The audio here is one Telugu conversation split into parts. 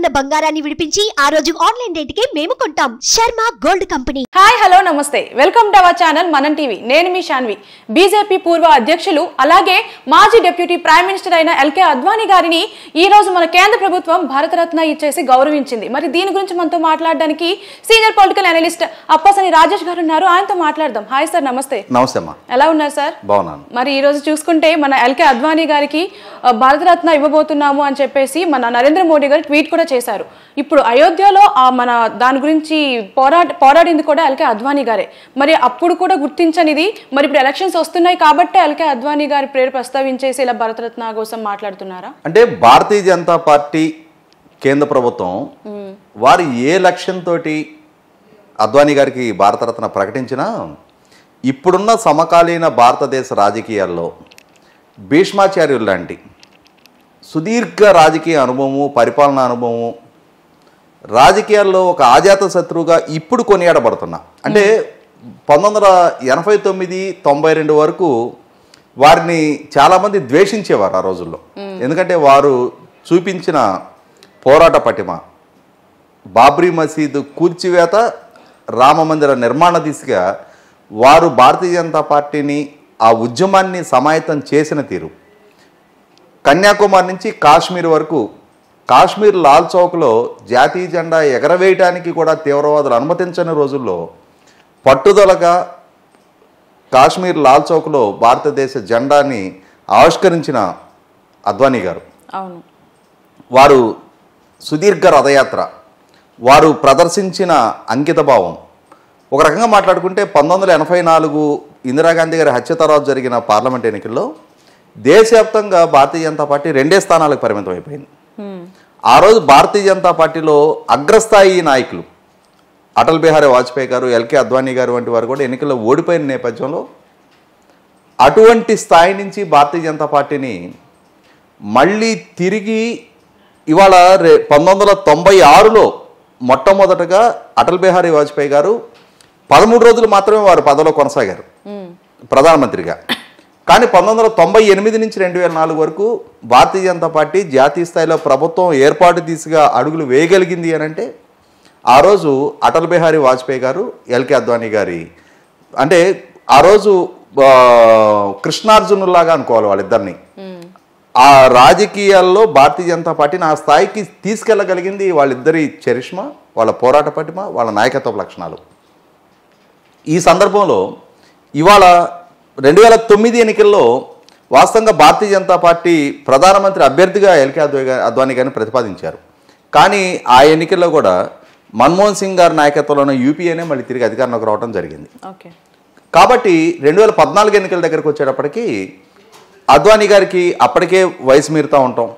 బంగారాన్ని విడిపించి ఆ రోజు ఆన్లైన్ రేటుకే మేము కొంటాం. Sharma gold company. Hi hello నమస్తే, welcome to our channel Manam TV. నేను మీ శాన్వి. బీజేపీ పూర్వ అధ్యక్షులు అలాగే మాజీ డిప్యూటీ ప్రైమ్ మినిస్టర్ అయిన ఎల్కే అద్వానీ గారిని ఈ రోజు మన కేంద్ర ప్రభుత్వం భారతరత్న ఇచ్చేసి గౌరవించింది. మరి దీని గురించి మనతో మాట్లాడడానికి senior political analyst Appasani Rajesh గారు ఉన్నారు. ఆయనతో మాట్లాడదాం. హాయ్ సార్, నమస్తే. నమస్తే అమ్మా. ఎలా ఉన్నారు సార్? బాగున్నాను. మరి ఈ రోజు చూసుకుంటే మన ఎల్కే అద్వానీ గారికి భారతరత్న ఇవ్వబోతున్నాము అని చెప్పేసి మన నరేంద్ర మోడీ గారు ట్వీట్ కూడా చేశారు. ఇప్పుడు అయోధ్యలో మన దాని గురించి పోరాడింది కూడా ఎల్కే అద్వానీ గారే. మరి అప్పుడు కూడా గుర్తించనిది మరి ఇప్పుడు ఎలక్షన్స్ వస్తున్నాయి కాబట్టి ఎల్కే అద్వానీ గారి పేరు ప్రస్తావించేసి ఇలా భారతరత్న కోసం మాట్లాడుతున్నారా? అంటే భారతీయ జనతా పార్టీ కేంద్ర ప్రభుత్వం వారు ఏ లక్ష్యంతో అద్వానీ గారికి భారతరత్న ప్రకటించినా ఇప్పుడున్న సమకాలీన భారతదేశ రాజకీయాల్లో భీష్మాచార్యులు లాంటి సుదీర్ఘ రాజకీయ అనుభవము, పరిపాలనా అనుభవము, రాజకీయాల్లో ఒక ఆజాత శత్రువుగా ఇప్పుడు కొనియాడబడుతున్నా. అంటే 1989-92 వరకు వారిని చాలామంది ద్వేషించేవారు ఆ రోజుల్లో. ఎందుకంటే వారు చూపించిన పోరాట పటిమ, బాబ్రీ మసీదు కూల్చివేత, రామమందిర నిర్మాణ దిశగా వారు భారతీయ జనతా పార్టీని ఆ ఉద్యమాన్ని సమాయత్తం చేసిన తీరు, కన్యాకుమారి నుంచి కాశ్మీర్ వరకు, కాశ్మీర్ లాల్ చౌక్లో జాతీయ జెండా ఎగరవేయడానికి కూడా తీవ్రవాదులు అనుమతించని రోజుల్లో పట్టుదలగా కాశ్మీర్ లాల్ చౌక్లో భారతదేశ జెండాని ఆవిష్కరించిన అద్వానీ గారు, వారు సుదీర్ఘ రథయాత్ర, వారు ప్రదర్శించిన అంకితభావం, ఒక రకంగా మాట్లాడుకుంటే 1984 ఇందిరాగాంధీ గారి హత్య తర్వాత జరిగిన పార్లమెంట్ ఎన్నికల్లో దేశవ్యాప్తంగా భారతీయ జనతా పార్టీ 2 స్థానాలకు పరిమితం అయిపోయింది. ఆ రోజు భారతీయ జనతా పార్టీలో అగ్రస్థాయి నాయకులు అటల్ బిహారీ వాజ్పేయి గారు, ఎల్కే అద్వానీ గారు వంటి వారు కూడా ఎన్నికల్లో ఓడిపోయిన నేపథ్యంలో అటువంటి స్థాయి నుంచి భారతీయ జనతా పార్టీని మళ్ళీ తిరిగి ఇవాళ 1996లో మొట్టమొదటగా అటల్ బిహారీ వాజ్పేయి గారు 13 రోజులు మాత్రమే వారు పదవిలో కొనసాగారు ప్రధానమంత్రిగా. కానీ 1998 నుంచి 2004 వరకు భారతీయ జనతా పార్టీ జాతీయ స్థాయిలో ప్రభుత్వం ఏర్పాటు దిశగా అడుగులు వేయగలిగింది అని అంటే ఆ రోజు అటల్ బిహారీ వాజ్పేయి గారు, ఎల్కే అద్వానీ గారి, అంటే ఆ రోజు కృష్ణార్జునులాగా అనుకోవాలి వాళ్ళిద్దరిని. ఆ రాజకీయాల్లో భారతీయ జనతా పార్టీని ఆ స్థాయికి తీసుకెళ్ళగలిగింది వాళ్ళిద్దరి చరిష్మా, వాళ్ళ పోరాట పటిమ, వాళ్ళ నాయకత్వ లక్షణాలు. ఈ సందర్భంలో ఇవాళ 2009 ఎన్నికల్లో వాస్తవంగా భారతీయ జనతా పార్టీ ప్రధానమంత్రి అభ్యర్థిగా ఎల్కే అద్వానీ గారిని ప్రతిపాదించారు. కానీ ఆ ఎన్నికల్లో కూడా మన్మోహన్ సింగ్ గారి నాయకత్వంలోనే యూపీఏనే మళ్ళీ తిరిగి అధికారంలోకి రావడం జరిగింది. కాబట్టి 2014 ఎన్నికల దగ్గరకు వచ్చేటప్పటికి అద్వానీ గారికి అప్పటికే వయసు మీరుతూ ఉంటాం.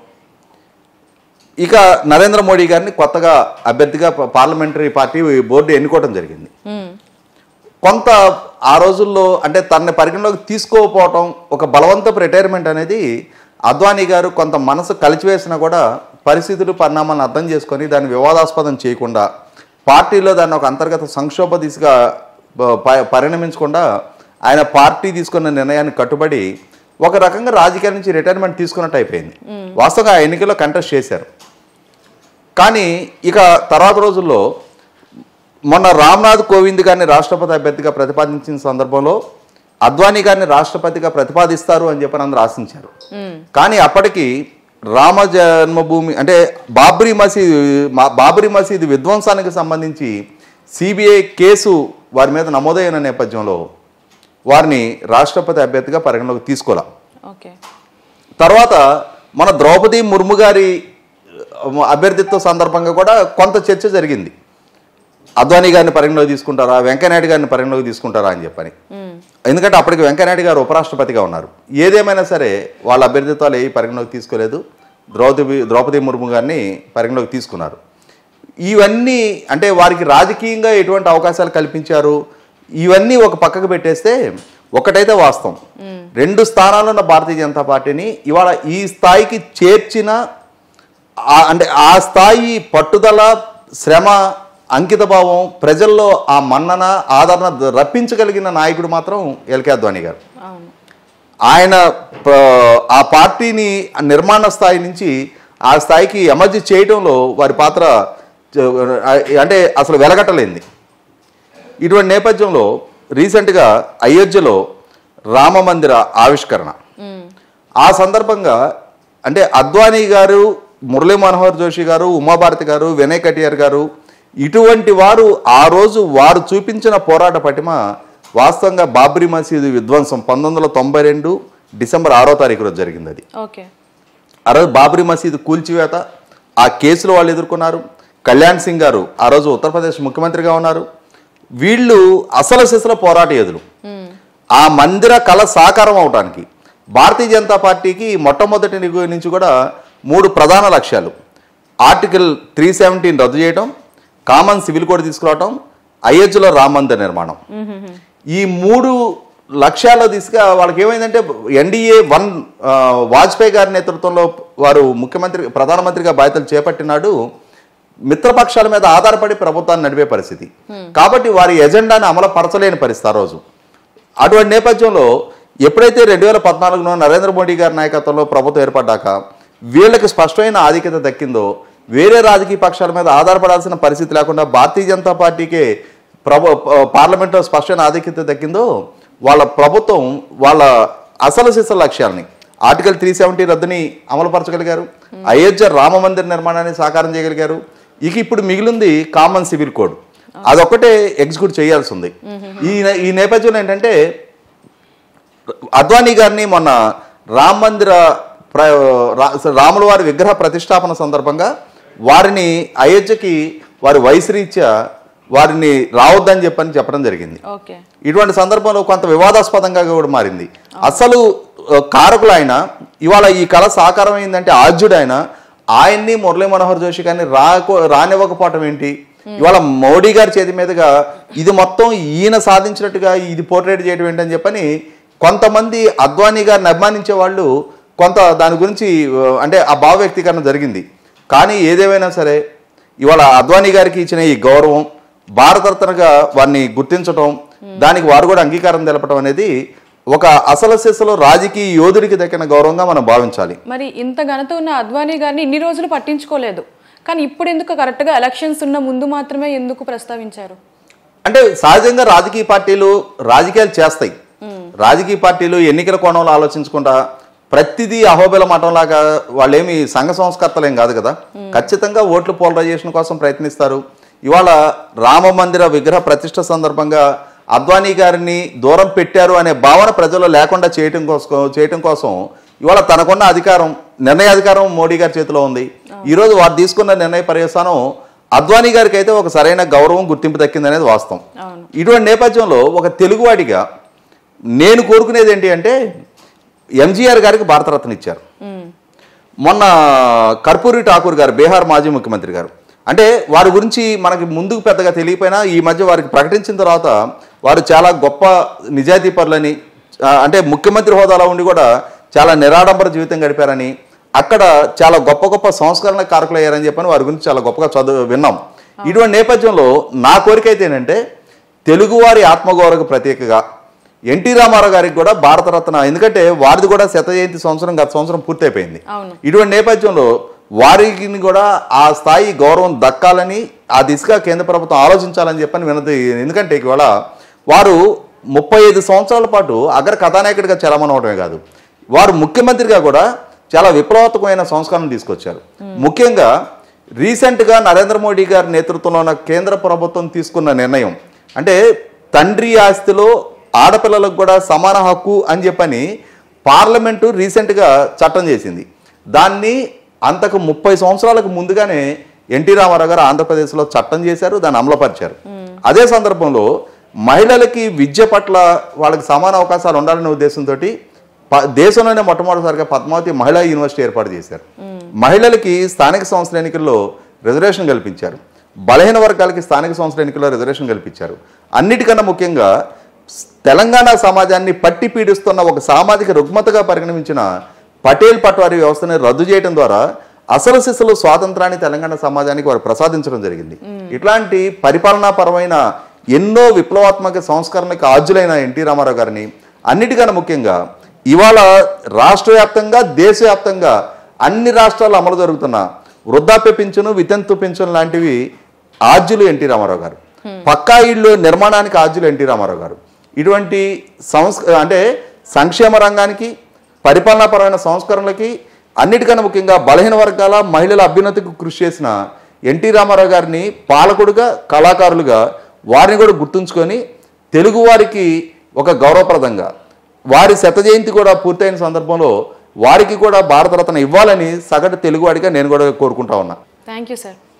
ఇక నరేంద్ర మోడీ గారిని కొత్తగా అభ్యర్థిగా పార్లమెంటరీ పార్టీ బోర్డు ఎన్నుకోవడం జరిగింది. కొంత ఆ రోజుల్లో అంటే తనని పరిగణలోకి తీసుకోకపోవటం, ఒక బలవంతపు రిటైర్మెంట్ అనేది అద్వానీ గారు కొంత మనసు కలిచివేసినా కూడా పరిస్థితులు, పరిణామాలను అర్థం చేసుకొని దాన్ని వివాదాస్పదం చేయకుండా, పార్టీలో దాన్ని ఒక అంతర్గత సంక్షోభ దిశగా పరిణమించకుండా ఆయన పార్టీ తీసుకున్న నిర్ణయాన్ని కట్టుబడి ఒక రకంగా రాజకీయాల నుంచి రిటైర్మెంట్ తీసుకున్నట్టు అయిపోయింది. వాస్తవంగా ఆ ఎన్నికల్లో కంటెస్ట్ చేశారు. కానీ ఇక తర్వాత రోజుల్లో మొన్న రామ్నాథ్ కోవింద్ గారిని రాష్ట్రపతి అభ్యర్థిగా ప్రతిపాదించిన సందర్భంలో అద్వానీ గారిని రాష్ట్రపతిగా ప్రతిపాదిస్తారు అని చెప్పని అందరూ ఆశించారు. కానీ అప్పటికి రామ జన్మభూమి అంటే బాబ్రీ మసీదు విధ్వంసానికి సంబంధించి సిబిఐ కేసు వారి మీద నమోదైన నేపథ్యంలో వారిని రాష్ట్రపతి అభ్యర్థిగా పరిగణలోకి తీసుకోలే. తర్వాత మన ద్రౌపది ముర్ము గారి అభ్యర్థిత్వ సందర్భంగా కూడా కొంత చర్చ జరిగింది. అద్వానీ గారిని పరిగణలోకి తీసుకుంటారా, వెంకయ్యనాయుడు గారిని పరిగణలోకి తీసుకుంటారా అని చెప్పని. ఎందుకంటే అప్పటికి వెంకయ్యనాయుడు గారు ఉపరాష్ట్రపతిగా ఉన్నారు. ఏదేమైనా సరే వాళ్ళ అభ్యర్థిత్వాలు ఏ పరిగణలోకి తీసుకోలేదు. ద్రౌపది ముర్ము గారిని పరిగణలోకి తీసుకున్నారు. ఇవన్నీ అంటే వారికి రాజకీయంగా ఎటువంటి అవకాశాలు కల్పించారు, ఇవన్నీ ఒక పక్కకు పెట్టేస్తే ఒకటైతే వాస్తవం, 2 స్థానాలు ఉన్న భారతీయ జనతా పార్టీని ఇవాళ ఈ స్థాయికి చేర్చిన, అంటే ఆ స్థాయి పట్టుదల, శ్రమ, అంకితభావం, ప్రజల్లో ఆ మన్నన, ఆదరణ రప్పించగలిగిన నాయకుడు మాత్రం ఎల్కే అద్వానీ గారు. ఆయన ఆ పార్టీని నిర్మాణ స్థాయి నుంచి ఆ స్థాయికి ఎమర్జీ చేయడంలో వారి పాత్ర అంటే అసలు వెలగట్టలేంది. ఇటువంటి నేపథ్యంలో రీసెంట్గా అయోధ్యలో రామ మందిర ఆవిష్కరణ, ఆ సందర్భంగా అంటే అద్వానీ గారు, మురళీ మనోహర్ జోషి గారు, ఉమాభారతి గారు, వినయ్ కటియార్ గారు ఇటువంటి వారు ఆ రోజు వారు చూపించిన పోరాట పటిమ వాస్తవంగా బాబ్రీ మసీదు విధ్వంసం 1992 డిసెంబర్ 6వ తారీఖు రోజు జరిగింది. అది ఆ రోజు బాబ్రీ మసీదు కూల్చివేత, ఆ కేసులో వాళ్ళు ఎదుర్కొన్నారు. కళ్యాణ్ సింగ్ గారు ఆ రోజు ఉత్తరప్రదేశ్ ముఖ్యమంత్రిగా ఉన్నారు. వీళ్ళు అసలు సిసల పోరాట యోధులు. ఆ మందిర కళ సాకారం అవడానికి భారతీయ జనతా పార్టీకి మొట్టమొదటి నుంచి కూడా 3 ప్రధాన లక్ష్యాలు: ఆర్టికల్ 317 రద్దు చేయడం, కామన్ సివిల్ కోడ్ తీసుకురావడం, అయోధ్యలో రామ మందిర నిర్మాణం. ఈ 3 లక్ష్యాల దిశగా వాళ్ళకి ఏమైందంటే ఎన్డీఏ 1 వాజ్పేయి గారి నేతృత్వంలో వారు ప్రధానమంత్రిగా బాధ్యతలు చేపట్టినాడు మిత్రపక్షాల మీద ఆధారపడి ప్రభుత్వాన్ని నడిపే పరిస్థితి. కాబట్టి వారి ఎజెండాను అమలు పరచలేని పరిస్థితి ఆ రోజు. అటువంటి నేపథ్యంలో ఎప్పుడైతే 2014లో నరేంద్ర మోడీ గారి నాయకత్వంలో ప్రభుత్వం ఏర్పడ్డాక వీళ్ళకి స్పష్టమైన ఆధిక్యత దక్కిందో, వేరే రాజకీయ పక్షాల మీద ఆధారపడాల్సిన పరిస్థితి లేకుండా భారతీయ జనతా పార్టీకే పార్లమెంట్లో స్పష్టమైన ఆధిక్యత దక్కిందో, వాళ్ళ ప్రభుత్వం వాళ్ళ అసలు సిసల లక్ష్యాలని ఆర్టికల్ 370 రద్దుని అమలుపరచగలిగారు, అయోధ్య రామ మందిర నిర్మాణాన్ని సాకారం చేయగలిగారు. ఇప్పుడు మిగిలింది కామన్ సివిల్ కోడ్, అదొక్కటే ఎగ్జిక్యూట్ చేయాల్సి ఉంది. ఈ నేపథ్యంలో ఏంటంటే అద్వానీ గారిని మొన్న రామ మందిర రాముల వారి విగ్రహ ప్రతిష్టాపన సందర్భంగా వారిని అయోధ్యకి వారి వయసు రీత్యా వారిని రావద్దని చెప్పడం జరిగింది. ఇటువంటి సందర్భంలో కొంత వివాదాస్పదంగా కూడా మారింది. అసలు కారకులు ఆయన ఇవాళ ఈ కళ సాకారం అయిందంటే ఆద్యుడు ఆయన్ని మురళీ మనోహర్ జోషి గారిని రానివ్వకపోవటం ఏంటి? ఇవాళ మోడీ గారి చేతి మీదుగా ఇది మొత్తం ఈయన సాధించినట్టుగా ఇది పోర్ట్రేట్ చేయడం ఏంటని చెప్పని కొంతమంది అద్వానీ గారిని అభిమానించే వాళ్ళు కొంత దాని గురించి అంటే ఆ భావ వ్యక్తీకరణ జరిగింది. కానీ ఏదేమైనా సరే ఇవాళ అద్వానీ గారికి ఇచ్చిన ఈ గౌరవం, భారతరత్నగా వారిని గుర్తించడం, దానికి వారు కూడా అంగీకారం తెలపడం అనేది ఒక అసలు సిసలు రాజకీయ యోధుడికి దక్కిన గౌరవంగా మనం భావించాలి. మరి ఇంత ఘనత ఉన్న అద్వానీ గారిని ఇన్ని రోజులు పట్టించుకోలేదు, కానీ ఇప్పుడు ఎందుకు కరెక్ట్గా ఎలక్షన్స్ ఉన్న ముందు మాత్రమే ఎందుకు ప్రస్తావించారు? అంటే సహజంగా రాజకీయ పార్టీలు రాజకీయాలు చేస్తాయి. రాజకీయ పార్టీలు ఎన్నికల కోణంలో ఆలోచించకుండా ప్రతిదీ అహోబిల మఠంలాగా వాళ్ళేమి సంఘ సంస్కర్తలేం కాదు కదా. ఖచ్చితంగా ఓట్లు పోలరైజేషన్ కోసం ప్రయత్నిస్తారు. ఇవాళ రామ మందిర విగ్రహ ప్రతిష్ట సందర్భంగా అద్వానీ గారిని దూరం పెట్టారు అనే భావన ప్రజల్లో లేకుండా చేయటం కోసం ఇవాళ తనకున్న నిర్ణయాధికారం మోడీ గారి చేతిలో ఉంది. ఈరోజు వారు తీసుకున్న నిర్ణయ పర్యవసానం అద్వానీ గారికి అయితే ఒక సరైన గౌరవం, గుర్తింపు దక్కిందనేది వాస్తవం. ఇటువంటి నేపథ్యంలో ఒక తెలుగువాడిగా నేను కోరుకునేది ఏంటి అంటే ఎంజీఆర్ గారికి భారతరత్న ఇచ్చారు. మొన్న కర్పూరి ఠాకూర్ గారు బీహార్ మాజీ ముఖ్యమంత్రి గారు, అంటే వారి గురించి మనకి ముందుకు పెద్దగా తెలియపోయినా ఈ మధ్య వారికి ప్రకటించిన తర్వాత వారు చాలా గొప్ప నిజాయితీ పరులని, అంటే ముఖ్యమంత్రి హోదాలో ఉండి కూడా చాలా నిరాడంబర జీవితం గడిపారని, అక్కడ చాలా గొప్ప గొప్ప సంస్కరణ కారకులు అయ్యారని చెప్పని వారి గురించి చాలా గొప్పగా విన్నాం. ఇటువంటి నేపథ్యంలో నా కోరిక అయితే ఏంటంటే తెలుగువారి ఆత్మగౌరవకు ప్రత్యేకగా ఎన్టీ రామారావు గారికి కూడా భారతరత్న, ఎందుకంటే వారిది కూడా 100వ జయంతి సంవత్సరం గత సంవత్సరం పూర్తయిపోయింది. ఇటువంటి నేపథ్యంలో వారికి కూడా ఆ స్థాయి గౌరవం దక్కాలని ఆ దిశగా కేంద్ర ప్రభుత్వం ఆలోచించాలని చెప్పని వినది. ఎందుకంటే ఇవాళ వారు 35 సంవత్సరాల పాటు అగ్ర కథానాయకుడిగా చలమనవడమే కాదు, వారు ముఖ్యమంత్రిగా కూడా చాలా విప్లవాత్మకమైన సంస్కరణలు తీసుకొచ్చారు. ముఖ్యంగా రీసెంట్గా నరేంద్ర మోడీ గారి నేతృత్వంలో ఉన్న కేంద్ర ప్రభుత్వం తీసుకున్న నిర్ణయం అంటే తండ్రి ఆస్తిలో ఆడపిల్లలకు కూడా సమాన హక్కు అని చెప్పని పార్లమెంటు రీసెంట్గా చట్టం చేసింది. దాన్ని అంతకు 30 సంవత్సరాలకు ముందుగానే ఎన్టీ రామారావు గారు ఆంధ్రప్రదేశ్లో చట్టం చేశారు, దాన్ని అమలుపరిచారు. అదే సందర్భంలో మహిళలకి విద్య పట్ల వాళ్ళకి సమాన అవకాశాలు ఉండాలనే ఉద్దేశంతో దేశంలోనే మొట్టమొదటిసారిగా పద్మావతి మహిళా యూనివర్సిటీ ఏర్పాటు చేశారు. మహిళలకి స్థానిక సంస్థల ఎన్నికల్లో రిజర్వేషన్ కల్పించారు, బలహీన వర్గాలకి స్థానిక సంస్థల ఎన్నికల్లో రిజర్వేషన్ కల్పించారు. అన్నిటికన్నా ముఖ్యంగా తెలంగాణ సమాజాన్ని పట్టి పీడిస్తున్న ఒక సామాజిక రుగ్మతగా పరిగణించిన పటేల్ పట్వారీ వ్యవస్థని రద్దు చేయడం ద్వారా అసలు సిసలు స్వాతంత్రాన్ని తెలంగాణ సమాజానికి వారు ప్రసాదించడం జరిగింది. ఇట్లాంటి పరిపాలనాపరమైన ఎన్నో విప్లవాత్మక సంస్కరణకు ఆద్యులైన ఎన్టీ రామారావు గారిని, అన్నిటికన్నా ముఖ్యంగా ఇవాళ రాష్ట్ర వ్యాప్తంగా దేశవ్యాప్తంగా అన్ని రాష్ట్రాల్లో అమలు జరుగుతున్న వృద్ధాప్య పింఛను, వితంతు పింఛను లాంటివి ఆద్యులు ఎన్టీ రామారావు గారు. పక్కా ఇళ్ళు నిర్మాణానికి ఆద్యులు ఎన్టీ రామారావు గారు. ఇటువంటి అంటే సంక్షేమ రంగానికి, పరిపాలనాపరమైన సంస్కరణలకి, అన్నిటికన్నా ముఖ్యంగా బలహీన వర్గాల మహిళల అభ్యున్నతికి కృషి చేసిన ఎన్టీ రామారావు గారిని పాలకుడుగా, కళాకారులుగా వారిని కూడా గుర్తుంచుకొని తెలుగువారికి ఒక గౌరవప్రదంగా వారి శత జయంతి కూడా పూర్తయిన సందర్భంలో వారికి కూడా భారతరత్న ఇవ్వాలని సగటు తెలుగువాడిగా నేను కూడా కోరుకుంటా ఉన్నా. Thank you sir.